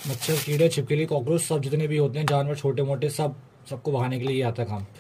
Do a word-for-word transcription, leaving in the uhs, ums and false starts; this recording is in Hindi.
मच्छर, कीड़े, छिपकली, कॉकरोच सब जितने भी होते हैं जानवर छोटे मोटे सब सबको भगाने के लिए ये आता है काम।